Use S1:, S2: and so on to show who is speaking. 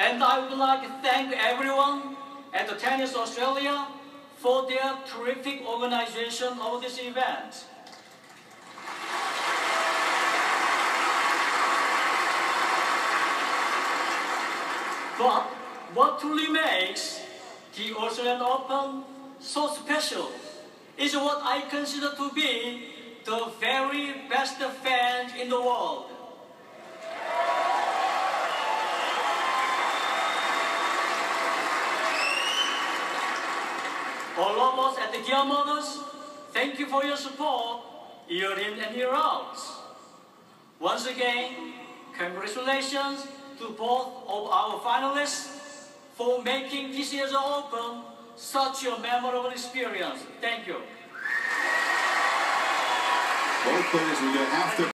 S1: And I would like to thank everyone at the Tennis Australia for their terrific organization of this event. But what truly makes the Australian Open so special is what I consider to be the very best fans in the world. All of us at the Gear Motors, thank you for your support year in and year out. Once again, congratulations to both of our finalists for making this year's Open such a memorable experience. Thank you.
S2: Both players will get after